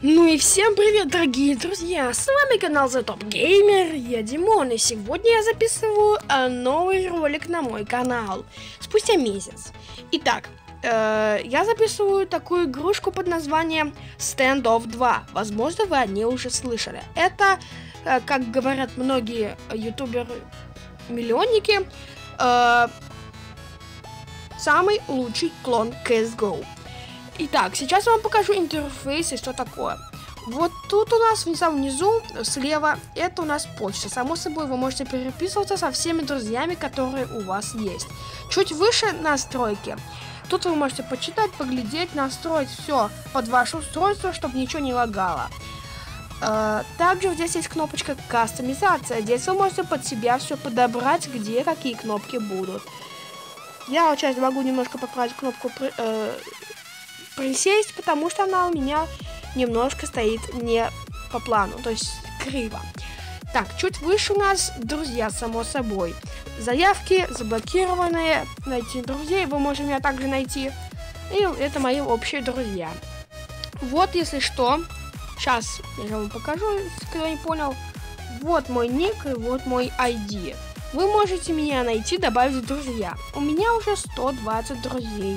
Ну и всем привет, дорогие друзья! С вами канал The Top Gamer, я Димон, и сегодня я записываю новый ролик на мой канал спустя месяц. Итак, я записываю такую игрушку под названием Standoff 2. Возможно, вы о ней уже слышали. Это, как говорят многие ютуберы-миллионники, самый лучший клон CSGO. Итак, сейчас я вам покажу интерфейс и что такое. Вот тут у нас в самом низу, слева, это у нас почта. Само собой, вы можете переписываться со всеми друзьями, которые у вас есть. Чуть выше настройки. Тут вы можете почитать, поглядеть, настроить все под ваше устройство, чтобы ничего не лагало. Также здесь есть кнопочка кастомизация. Здесь вы можете под себя все подобрать, где какие кнопки будут. Я вот сейчас могу немножко поправить кнопку присесть, потому что она у меня немножко стоит не по плану, то есть криво. Так, чуть выше у нас друзья, само собой. Заявки заблокированные, найти друзей, вы можете меня также найти. И это мои общие друзья. Вот, если что, сейчас я вам покажу, если кто не понял. Вот мой ник и вот мой ID. Вы можете меня найти, добавить в друзья. У меня уже 120 друзей.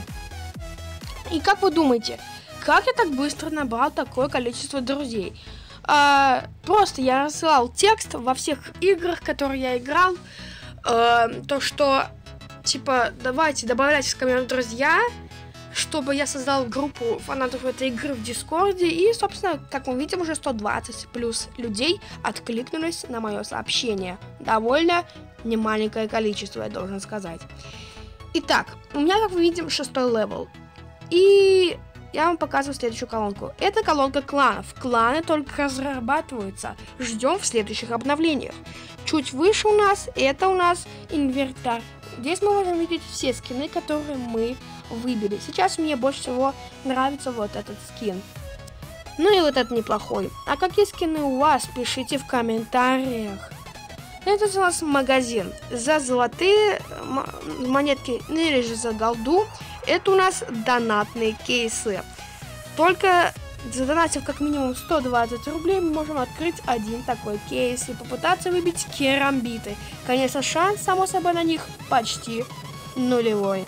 И как вы думаете, как я так быстро набрал такое количество друзей? Просто я рассылал текст во всех играх, которые я играл. То, что, типа, давайте добавляйтесь ко мне в друзья, чтобы я создал группу фанатов этой игры в Дискорде. И, собственно, как мы видим, уже 120 плюс людей откликнулись на мое сообщение. Довольно немаленькое количество, я должен сказать. Итак, у меня, как мы видим, 6-й левел. И я вам показываю следующую колонку. Это колонка кланов. Кланы только разрабатываются. Ждем в следующих обновлениях. Чуть выше у нас, это у нас инвентарь. Здесь мы можем видеть все скины, которые мы выбили. Сейчас мне больше всего нравится вот этот скин. Ну и вот этот неплохой. А какие скины у вас? Пишите в комментариях. Это у нас магазин. За золотые монетки или же за голду. Это у нас донатные кейсы. Только задонатив как минимум 120 рублей, мы можем открыть один такой кейс и попытаться выбить керамбиты. Конечно, шанс, само собой, на них почти нулевой.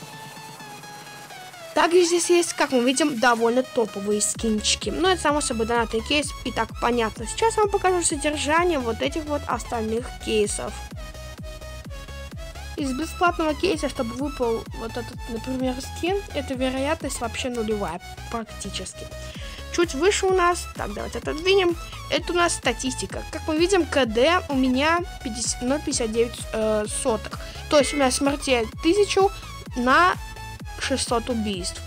Также здесь есть, как мы видим, довольно топовые скинчики. Но это, само собой, донатный кейс, и так понятно. Сейчас я вам покажу содержание вот этих вот остальных кейсов. Из бесплатного кейса, чтобы выпал вот этот, например, скин, эта вероятность вообще нулевая, практически. Чуть выше у нас, так, давайте отодвинем, это у нас статистика. Как мы видим, КД у меня 0,59 соток. То есть у меня смертей 1000 на 600 убийств.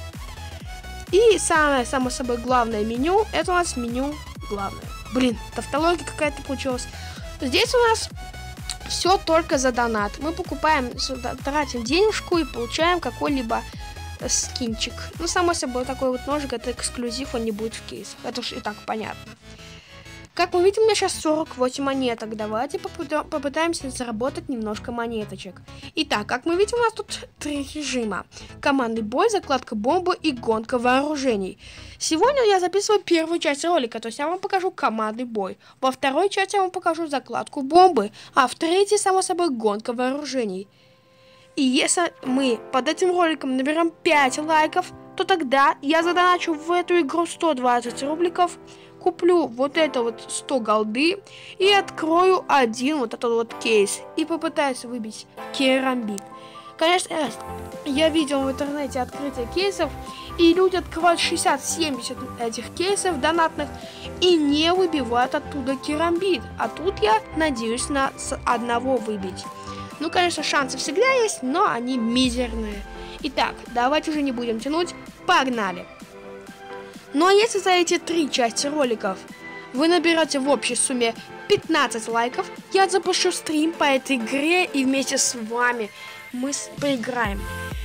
И самое, само собой, главное меню, это у нас меню главное. Блин, тавтология какая-то получилась. Здесь у нас все только за донат. Мы покупаем, тратим денежку и получаем какой-либо скинчик. Ну, само собой, такой вот ножик, это эксклюзив, он не будет в кейсах. Это уж и так понятно. Как мы видим, у меня сейчас 48 монеток. Давайте попытаемся заработать немножко монеточек. Итак, как мы видим, у нас тут 3 режима. Командный бой, закладка бомбы и гонка вооружений. Сегодня я записываю первую часть ролика, то есть я вам покажу командный бой. Во второй части я вам покажу закладку бомбы, а в третьей, само собой, гонка вооружений. И если мы под этим роликом наберем 5 лайков, то тогда я задоначу в эту игру 120 рубликов, куплю вот это вот 100 голды и открою один вот этот вот кейс и попытаюсь выбить керамбит. Конечно, я видел в интернете открытие кейсов, и люди открывают 60-70 этих кейсов донатных и не выбивают оттуда керамбит. А тут я надеюсь на одного выбить. Ну, конечно, шансы всегда есть, но они мизерные. Итак, давайте уже не будем тянуть, погнали! Ну а если за эти 3 части роликов вы наберете в общей сумме 15 лайков, я запущу стрим по этой игре и вместе с вами мы поиграем.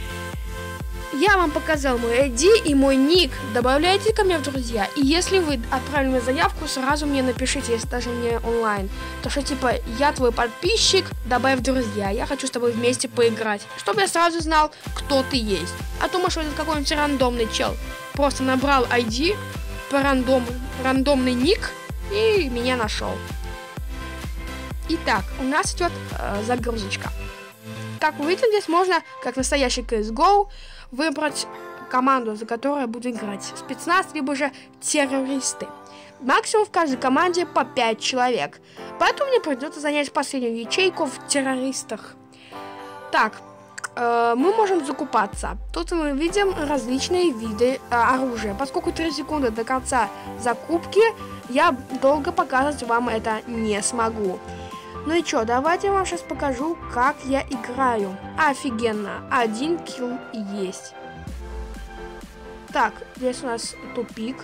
Я вам показал мой ID и мой ник, добавляйте ко мне в друзья. И если вы отправили мне заявку, сразу мне напишите, если даже не онлайн. То что типа, я твой подписчик, добавь в друзья, я хочу с тобой вместе поиграть. Чтобы я сразу знал, кто ты есть. А то, может, это какой-нибудь рандомный чел. Просто набрал ID, рандомный ник и меня нашел. Итак, у нас идет загрузочка. Как вы видите, здесь можно, как настоящий CSGO, выбрать команду, за которую я буду играть. Спецназ, либо же террористы. Максимум в каждой команде по 5 человек. Поэтому мне придется занять последнюю ячейку в террористах. Так, мы можем закупаться. Тут мы видим различные виды оружия. Поскольку 3 секунды до конца закупки, я долго показывать вам это не смогу. Ну и чё, давайте я вам сейчас покажу, как я играю. Офигенно, 1 килл есть. Так, здесь у нас тупик.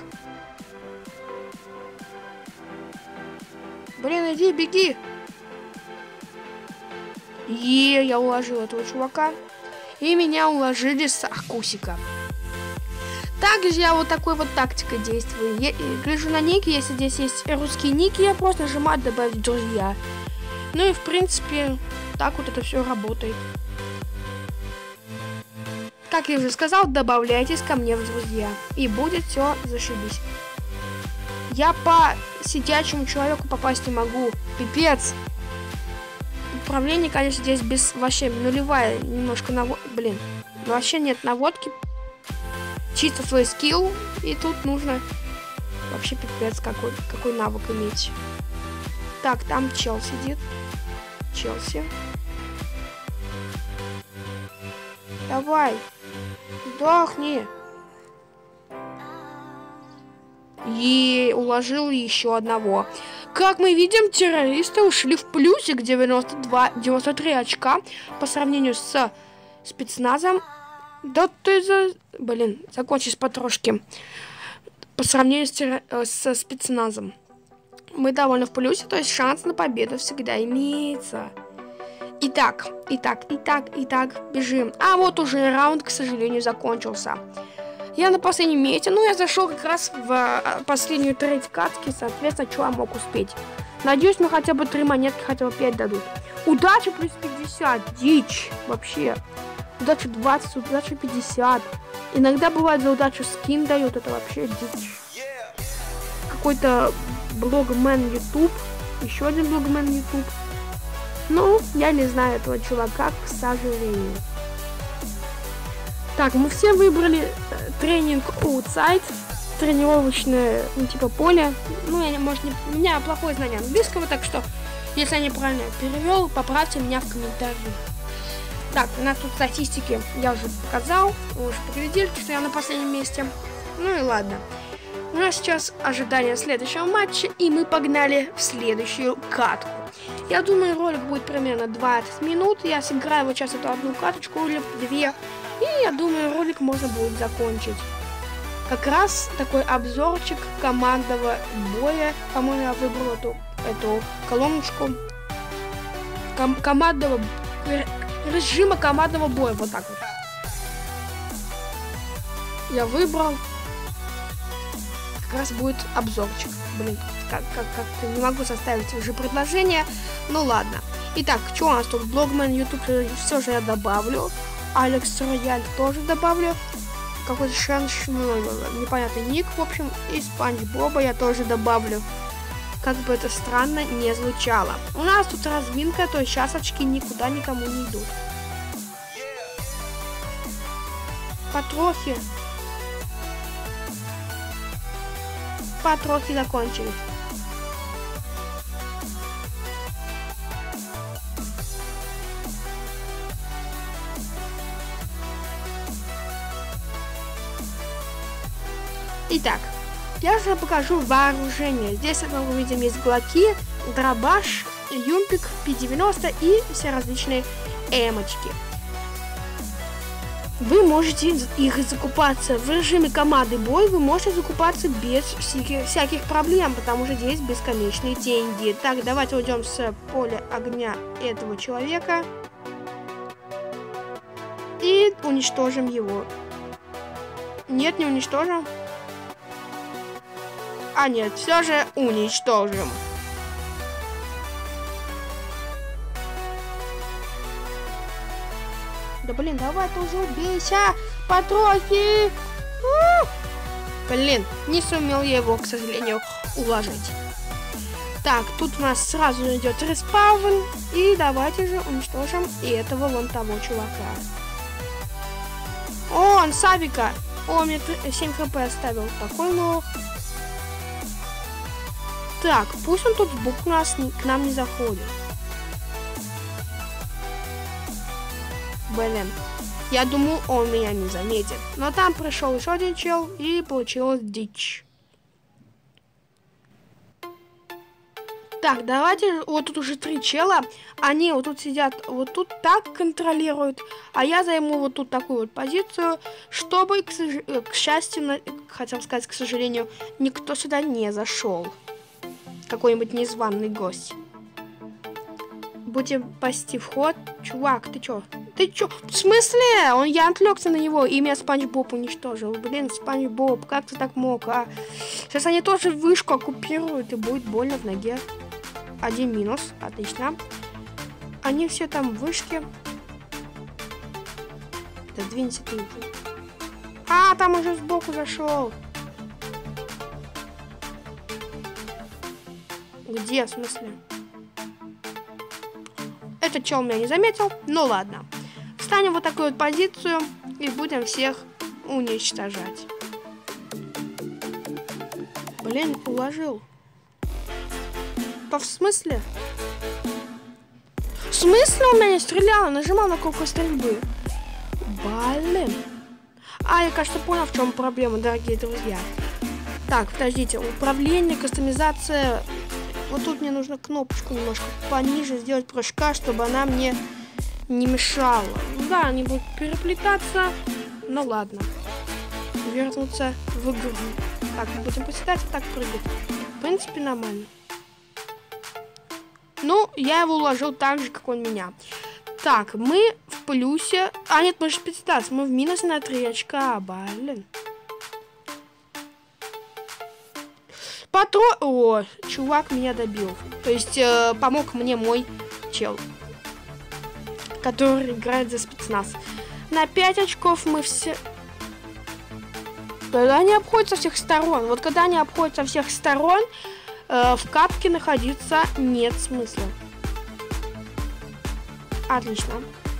Блин, иди, беги. Я уложил этого чувака. И меня уложили с аркусика. Также я вот такой вот тактикой действую. Я гляжу на ники, если здесь есть русские ники, я просто нажимаю добавить друзья. Ну и в принципе, так вот это все работает. Как я уже сказал, добавляйтесь ко мне в друзья. И будет все зашибись. Я по сидячему человеку попасть не могу. Пипец. Управление, конечно, здесь без вообще нулевая. Немножко блин. Вообще нет наводки. Чисто свой скилл. И тут нужно вообще пипец какой навык иметь. Так, там чел сидит. Челси. Давай. Сдохни. И уложил еще одного. Как мы видим, террористы ушли в плюсик 93 очка по сравнению с спецназом. Да ты Блин, закончись потрошки. По сравнению со спецназом. Мы довольно в плюсе, то есть шанс на победу всегда имеется. Итак, бежим. А вот уже раунд, к сожалению, закончился. Я на последнем месте, я зашел как раз в последнюю треть катки, соответственно, что я мог успеть. Надеюсь, мне хотя бы 3 монетки, хотя бы 5 дадут. Удача плюс 50, дичь вообще. Удача 20, удача 50. Иногда бывает за удачу скин дают, это вообще дичь. Какой-то блогмен YouTube, еще один блогмен YouTube. Ну, я не знаю этого чувака, к сожалению. Так, мы все выбрали тренинг Outside, тренировочное, типа поле. У меня плохое знание английского, так что, если я неправильно перевел, поправьте меня в комментариях. Так, у нас тут статистики я уже показал, вы уже поглядели, что я на последнем месте. Ну и ладно. У нас сейчас ожидание следующего матча, и мы погнали в следующую катку. Я думаю, ролик будет примерно 20 минут. Я сыграю вот сейчас эту одну каточку или 2. И я думаю, ролик можно будет закончить. Как раз такой обзорчик командного боя. По-моему, я выбрал эту колоночку. Режима командного боя. Вот так вот. Я выбрал. Как раз будет обзорчик. Блин, как-то не могу составить уже предложение. Ну ладно. Итак, что у нас тут? Блогмен, YouTube, все же я добавлю. Алекс Рояль тоже добавлю. Какой-то непонятный ник, в общем. И Спанч Боба я тоже добавлю. Как бы это странно не звучало. У нас тут разминка, то есть сейчас очки никуда никому не идут. Потрохи закончились. Итак, я уже покажу вооружение. Здесь, как мы видим, есть глоки, дробаш, юмпик, P90 и все различные эмочки. Вы можете их закупаться в режиме команды бой, вы можете закупаться без всяких проблем, потому что здесь бесконечные деньги. Так, давайте уйдем с поля огня этого человека и уничтожим его. Нет, не уничтожим. А нет, все же уничтожим. Да блин, давай ты уже убейся! Потрохи! Блин, не сумел я его, к сожалению, уложить. Так, тут у нас сразу идет респаун. И давайте же уничтожим и этого вон того чувака. О, он Савика. О, мне 7 хп оставил. Такой лох. Так, пусть он тут сбоку к нам не заходит. Блин. Я думал, он меня не заметит. Но там пришел еще один чел, и получилась дичь. Так, давайте, вот тут уже 3 чела. Они вот тут сидят, вот тут так контролируют. А я займу вот тут такую вот позицию, чтобы, к счастью, хотел сказать, к сожалению, никто сюда не зашел. Какой-нибудь незваный гость. Будем пасти вход. Чувак, ты чё? Ты чё? В смысле? Я отвлекся на него, и меня Спанч Боб уничтожил. Блин, Спанч Боб, как ты так мог, а? Сейчас они тоже вышку оккупируют, и будет больно в ноге. 1 минус, отлично. Они все там в вышке. Да двинься ты. А, там уже сбоку зашел. Где, в смысле? Этот чел меня не заметил, ну ладно. Встанем в вот такую вот позицию и будем всех уничтожать. Блин, уложил. В смысле? В смысле он меня не стрелял? Нажимал на кнопку стрельбы. Блин. А, я, кажется, понял, в чем проблема, дорогие друзья. Так, подождите. Управление, кастомизация. Вот тут мне нужно кнопочку немножко пониже сделать прыжка, чтобы она мне не мешала. Да, они будут переплетаться. Ну ладно. Вернуться в игру. Так, мы будем поседать и так прыгать. В принципе, нормально. Ну, я его уложил так же, как он меня. Так, мы в плюсе. А, нет, мы же 15. Мы в минусе на 3 очка. Блин. О, чувак меня добил. То есть, помог мне мой чел, который играет за спецназ. На 5 очков мы все... Когда они обходят со всех сторон. Вот когда они обходят со всех сторон, в капке находиться нет смысла. Отлично.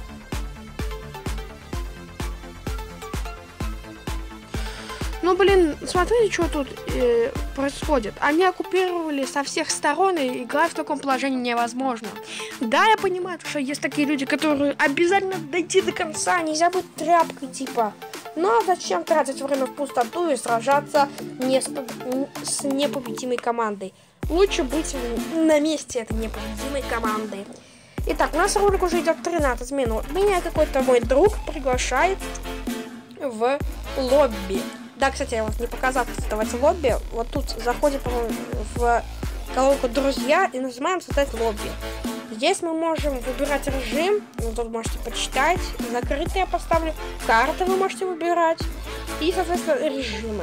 Ну, блин, смотрите, что тут происходит. Они оккупировали со всех сторон, и играть в таком положении невозможно. Да, я понимаю, что есть такие люди, которые обязательно дойти до конца, нельзя быть тряпкой, типа. Но зачем тратить время в пустоту и сражаться с непобедимой командой? Лучше быть на месте этой непобедимой команды. Итак, у нас ролик уже идет 13 минут. Меня какой-то мой друг приглашает в лобби. Да, кстати, я вам не показал, как создавать лобби. Вот тут заходим в колонку «Друзья» и нажимаем «Создать лобби». Здесь мы можем выбирать режим. Ну, тут можете почитать. Закрытый я поставлю. Карты вы можете выбирать. И, соответственно, режимы.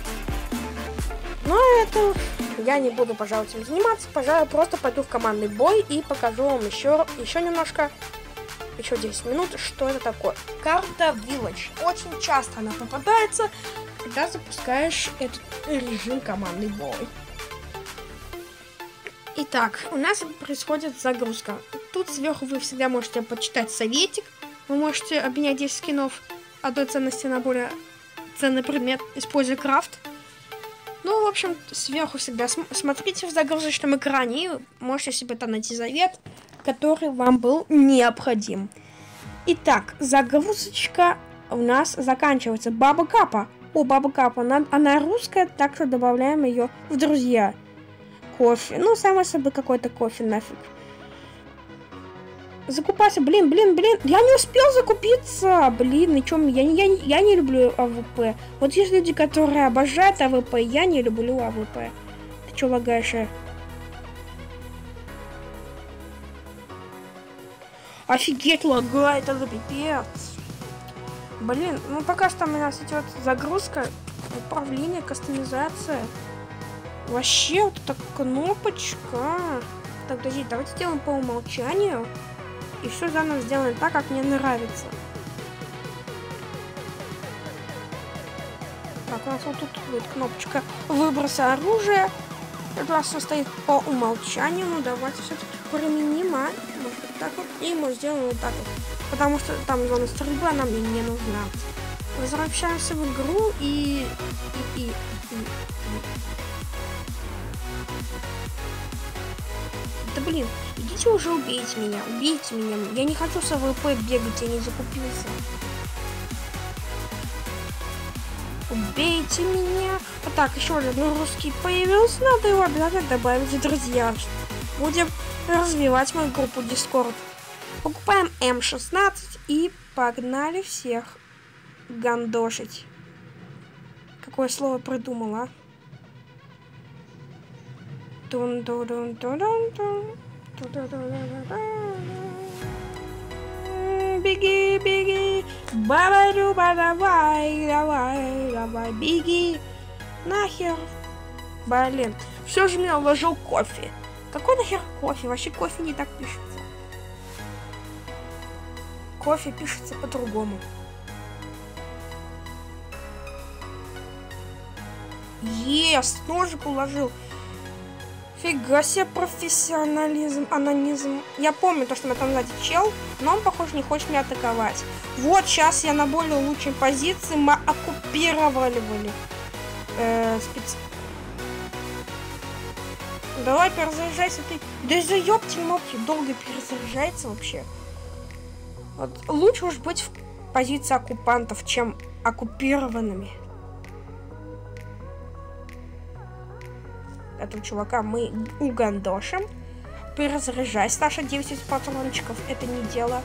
Но это я не буду, пожалуй, этим заниматься. Пожалуй, просто пойду в командный бой и покажу вам еще немножко, еще 10 минут, что это такое. Карта Village. Очень часто она попадается, когда запускаешь этот режим командный бой. Итак, у нас происходит загрузка. Тут сверху вы всегда можете почитать советик. Вы можете обменять 10 скинов одной ценности на более ценный предмет, используя крафт. Ну, в общем, сверху всегда смотрите в загрузочном экране и можете себе там найти завет, который вам был необходим. Итак, загрузочка у нас заканчивается. Баба Капа. О, Баба Капа, она русская, так что добавляем ее в друзья. Кофе. Ну, само собой, какой-то кофе нафиг. Закупайся. Блин. Я не успел закупиться. Блин, и чё, я не люблю АВП. Вот есть люди, которые обожают АВП. Я не люблю АВП. Ты чё лагаешь? Офигеть, лагает, это пипец. Блин, ну пока что у нас идет загрузка, управление, кастомизация. Вообще, вот эта кнопочка. Так, подожди, давайте сделаем по умолчанию. И все заново сделаем так, как мне нравится. Так, Так, у нас вот тут будет кнопочка выброса оружия. Это у нас все стоит по умолчанию. Ну, давайте все-таки применим, а? Может быть, так вот. И мы сделаем вот так вот. Потому что там зона стрельбы, она мне не нужна. Возвращаемся в игру и... Да блин, идите уже убейте меня. Я не хочу с АВП бегать, я не закупился. Убейте меня. Вот так, еще один русский появился. Надо его обязательно добавить в друзья. Будем развивать мою группу Discord. Покупаем М16 и погнали всех гандошить. Какое слово придумала? Беги, беги, баба-дуба, давай, беги. Нахер. Блин, все же меня уложил кофе. Какой нахер кофе? Вообще кофе не так пишется. Кофе пишется по-другому. Есть, ножик уложил. Фига себе профессионализм, анонизм. Я помню то, что у меня там сзади чел, но он, похоже, не хочет меня атаковать. Вот, сейчас я на более лучшей позиции. Мы оккупировали. Давай, перезаряжайся ты. Да заёбки-мопки, долго перезаряжается вообще. Вот, лучше уж быть в позиции оккупантов, чем оккупированными. Этого чувака мы угандошим. Перезаряжайся, Саша, 9 патрончиков. Это не дело.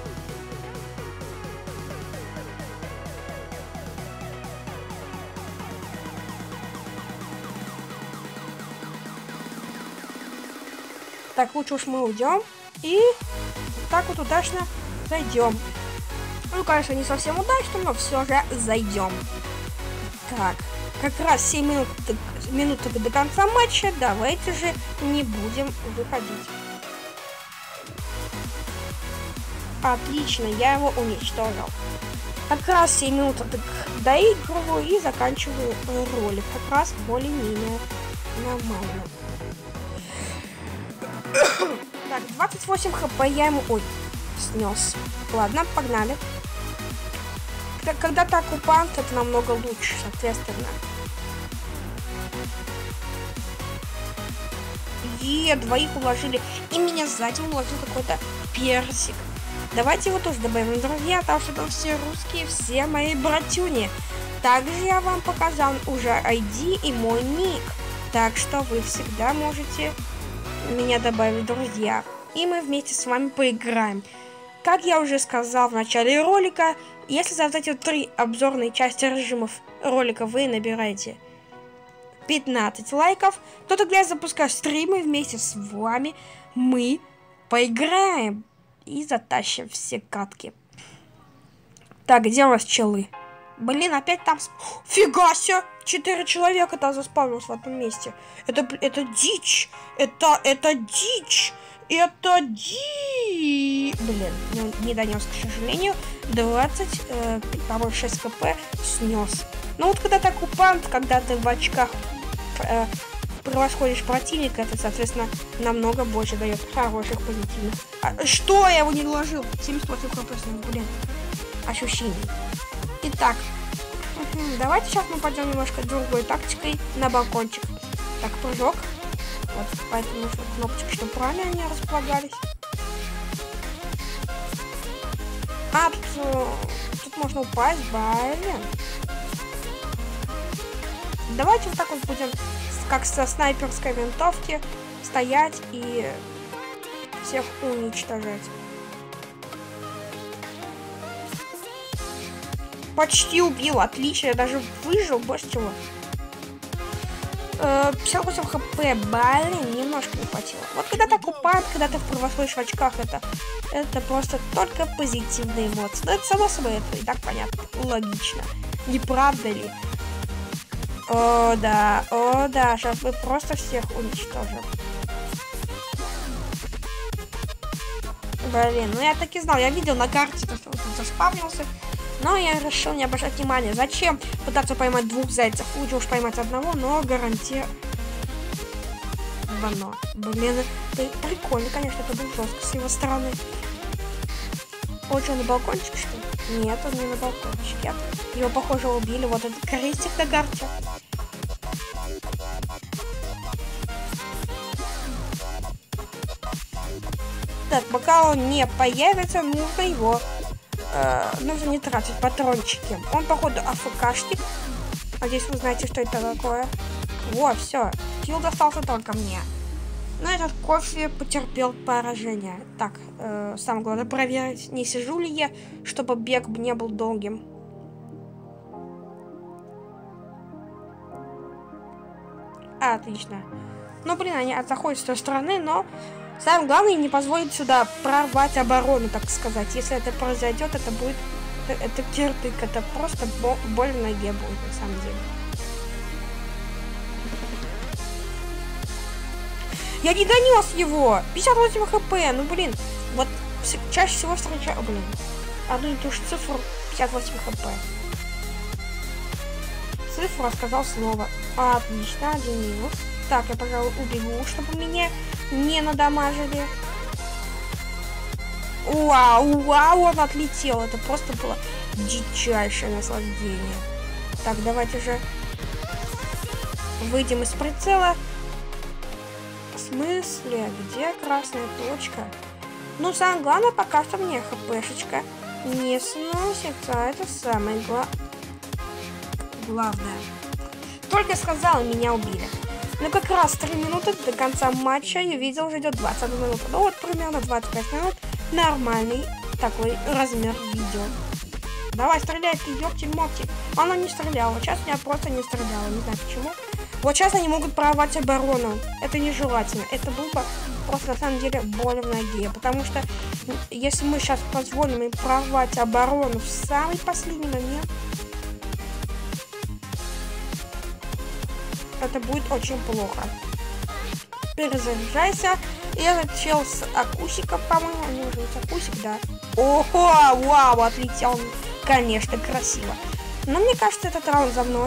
Так, лучше уж мы уйдем. И так вот удачно зайдем. Ну, конечно, не совсем удачно, но все же зайдем. Так, как раз 7 минут до конца матча. Давайте же не будем выходить. Отлично, я его уничтожил. Как раз 7 минут доигрываю и заканчиваю ролик. Как раз более-менее нормально. Так, 28 хп я ему... Ой, снес. Ладно, погнали. Когда ты оккупант, это намного лучше, соответственно. Двоих уложили. И меня сзади уложил какой-то персик. Давайте его тоже добавим, друзья, потому что там все русские, все мои братюни. Также я вам показал уже ID и мой ник. Так что вы всегда можете меня добавить в друзья. И мы вместе с вами поиграем. Как я уже сказал в начале ролика, если за вот эти 3 обзорные части режимов ролика вы набираете 15 лайков, то тогда я запускаю стримы вместе с вами. Мы поиграем и затащим все катки. Так, где у нас челы? Блин, опять там... Фига себе! 4 человека там заспавнилось в одном месте. Это дичь! Это дичь! Это дичь! Блин, ну, не донес, к сожалению. 6 хп снес. Ну вот когда ты оккупант, когда ты в очках превосходишь противника, это, соответственно, намного больше дает хороших позитивных. Что? Я его не доложил? 78 хп, блин. Ощущений. Итак, давайте сейчас мы пойдем немножко другой тактикой на балкончик. Так, прыжок. Вот, поэтому нужно кнопочки, чтобы правильно они располагались. Тут можно упасть, блин. Давайте вот так вот будем, как со снайперской винтовки, стоять и всех уничтожать. Почти убил, отлично, я даже выжил, больше чего. 58 хп, блин, немножко не хватило. Вот когда ты оккупант, когда ты превосходишь в очках, это просто только позитивные эмоции. Но это само собой, это и так понятно, логично. Не правда ли? О да, сейчас мы просто всех уничтожим. Блин, ну я так и знал, я видел на карте, что он тут заспавнился. Но я решил не обращать внимания. Зачем пытаться поймать двух зайцев? Лучше уж поймать одного, но гарантия... Блин, прикольно, конечно, это было жестко с его стороны. Он что, на балкончике, что ли? Нет, он не на балкончике. Его, похоже, убили. Вот этот крестик на карте. Так, пока он не появится, нужно его... нужно не тратить патрончики. Он, походу, АФКшник. Надеюсь, вы знаете, что это такое. Во, все. Килл достался только мне. Но этот кофе потерпел поражение. Так, самое главное проверить, не сижу ли я, чтобы бег не был долгим. Отлично. Ну, блин, они заходят с той стороны, но самое главное не позволить сюда прорвать оборону, так сказать. Если это произойдет, это будет... Это киртык, это просто боль в ноге будет, на самом деле. Я не донес его! 58 хп, ну блин. Вот чаще всего встречаю... Блин. Одну и ту же цифру 58 хп. Цифру рассказал слово. Отлично, 1 минус. Так, я, пожалуй, убегу, чтобы меня не надамажили. Вау, он отлетел. Это просто было дичайшее наслаждение. Так, давайте же выйдем из прицела. В смысле? Где красная точка? Ну, самое главное, пока что мне хпшечка не сносится. Это самое главное. Только сказала, меня убили. Ну, как раз 3 минуты до конца матча. Я видел, уже идет 21 минута. Ну, вот примерно 25 минут. Нормальный такой размер видео. Давай, стреляй, ты, ёпти-мопти. Она не стреляла. Сейчас я просто не стреляла. Не знаю почему. Вот сейчас они могут прорвать оборону. Это нежелательно. Это было бы просто на самом деле боль в ноге. Потому что если мы сейчас позволим им прорвать оборону в самый последний момент, это будет очень плохо. Перезаряжайся. И этот чел с акусиком, по-моему, они уже с акусик, да. Ого, вау, отлетел. Конечно, красиво. Но мне кажется, этот раунд за мной.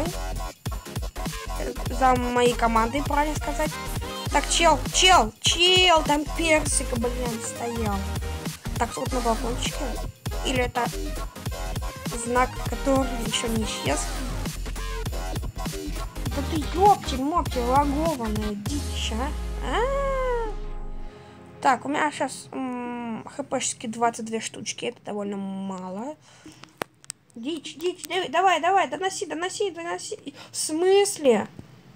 За моей командой, правильно сказать. Так, чел, там персик, блин, стоял. Так, вот на балкончике. Или это знак, который еще не исчез. Да ты ёпти-мопти, лагованная дичь, а? Так, у меня сейчас хпшки 22 штучки. Это довольно мало. Дичь, давай, доноси. В смысле?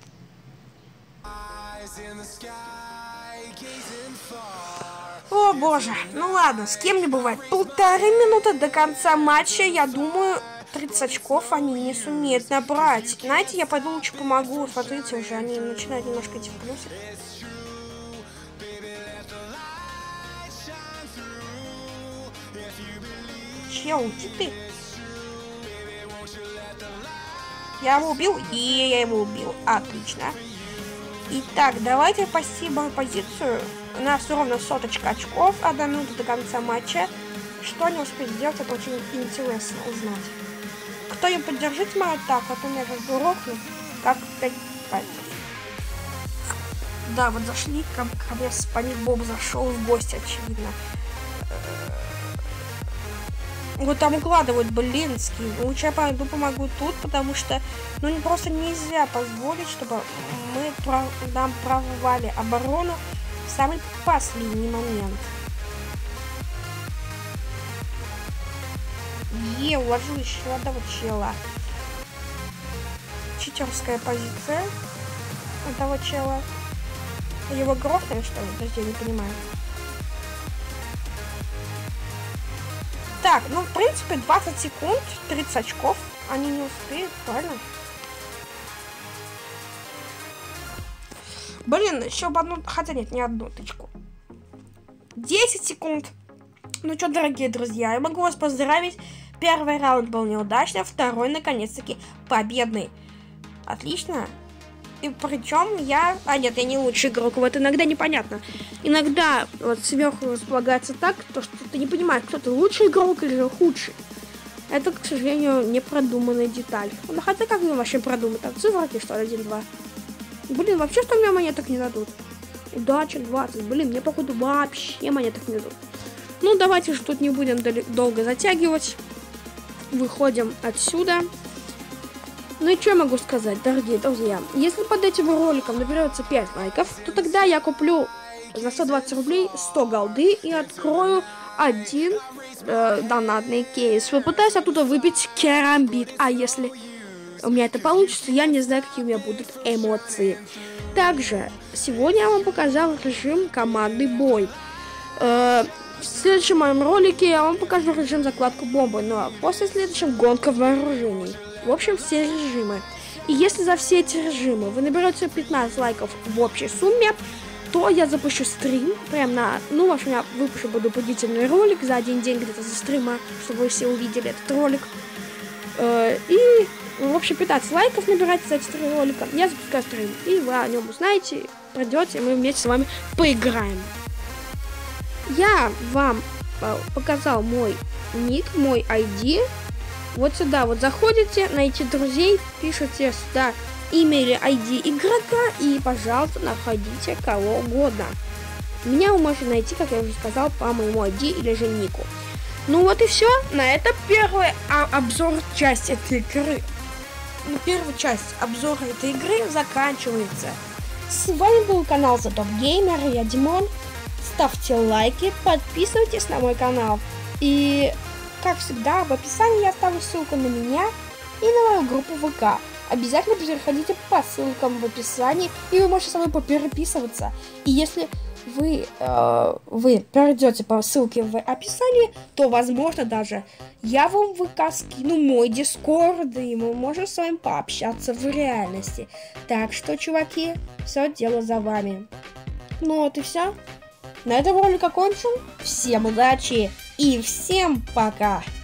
О, боже. Ну ладно, с кем не бывает. 1,5 минуты до конца матча. Я думаю, 30 очков они не сумеют набрать. Знаете, я пойду лучше помогу. Смотрите, уже они начинают немножко идти в плюсик. Чел, иди ты. Я его убил? Я его убил. Отлично. Итак, давайте спасибо мою позицию. У нас ровно 100 очков. 1 минута до конца матча. Что они успели сделать, это очень интересно узнать. Кто им поддержит мою атаку, а то меня как рухнет, как 5 пальцев. Да, вот зашли, ко мне Спанч Боб зашел в гости, очевидно. Вот там укладывают, блинский. Лучше я пойду помогу тут, потому что, ну, просто нельзя позволить, чтобы нам прорвали оборону в самый последний момент. Уложил еще одного чела. Читерская позиция этого чела. Его грохнули, что ли? Подожди, я не понимаю. Так, ну, в принципе, 20 секунд, 30 очков. Они не успеют, правильно? Блин, еще бы одну... Хотя нет, не одну тычку. 10 секунд. Ну что, дорогие друзья, я могу вас поздравить. Первый раунд был неудачный, второй, наконец-таки, победный. Отлично. И причем я... А нет, я не лучший игрок. Вот иногда непонятно. Иногда вот сверху располагается так, то, что ты не понимаешь, кто ты лучший игрок или худший. Это, к сожалению, не продуманная деталь. Ну, хотя как мне вообще продумать? Там циферки, что ли, 1, 2. Блин, вообще, что мне монеток не дадут? Удача 20. Блин, мне, походу, вообще монеток не дадут. Ну, давайте же тут не будем долго затягивать. Выходим отсюда. Ну и что я могу сказать, дорогие друзья? Если под этим роликом наберется 5 лайков, то тогда я куплю за 120 рублей 100 голды и открою один донатный кейс. Попытаюсь оттуда выбить керамбит. А если у меня это получится, я не знаю, какие у меня будут эмоции. Также сегодня я вам показал режим командный бой. В следующем моем ролике я вам покажу режим закладку бомбы, ну а после следующем гонка вооружений. В общем, все режимы. И если за все эти режимы вы наберете 15 лайков в общей сумме, то я запущу стрим прям на... Ну, в общем, я выпущу дополнительный ролик за один день где-то за стрима, чтобы вы все увидели этот ролик. И, в общем, 15 лайков набирайте за эти 3 ролика. Я запускаю стрим, и вы о нем узнаете, придете, и мы вместе с вами поиграем. Я вам показал мой ник, мой ID. Вот сюда вот заходите, найти друзей, пишите сюда имя или ID игрока и, пожалуйста, находите кого угодно. Меня вы можете найти, как я уже сказал, по моему ID или же нику. Ну вот и все. На это первый обзор части этой игры. Первая часть обзора этой игры заканчивается. С вами был канал The Top Gamer, я Димон. Ставьте лайки, подписывайтесь на мой канал. И, как всегда, в описании я оставлю ссылку на меня и на мою группу ВК. Обязательно переходите по ссылкам в описании, и вы можете со мной попереписываться. И если вы перейдете по ссылке в описании, то, возможно, даже я вам в ВК скину мой Дискорд, и мы можем с вами пообщаться в реальности. Так что, чуваки, все дело за вами. Ну вот и все. На этом ролик окончен. Всем удачи и всем пока!